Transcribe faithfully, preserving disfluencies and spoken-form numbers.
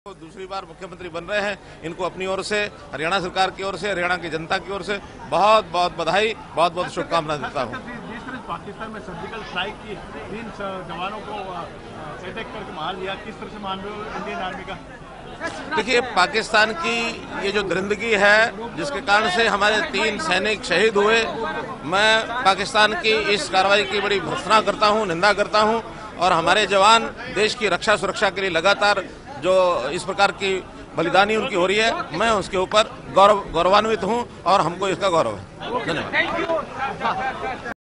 दूसरी बार मुख्यमंत्री बन रहे हैं, इनको अपनी ओर से, हरियाणा सरकार की ओर से, हरियाणा की जनता की ओर से बहुत बहुत बधाई, बहुत बहुत शुभकामनाएं देता हूं। जिस तरह पाकिस्तान में सर्जिकल स्ट्राइक की तीन जवानों को अटैक करके मार दिया, किस तरह से मान रहे हो इंडियन आर्मी का? देखिए, पाकिस्तान की ये जो दरिंदगी है, जिसके कारण से हमारे तीन सैनिक शहीद हुए, मैं पाकिस्तान की इस कार्रवाई की बड़ी भर्त्सना करता हूं, निंदा करता हूं और हमारे जवान देश की रक्षा सुरक्षा के लिए लगातार जो इस प्रकार की बलिदानी उनकी हो रही है, मैं उसके ऊपर गौरव गौरवान्वित हूं और हमको इसका गौरव है। धन्यवाद।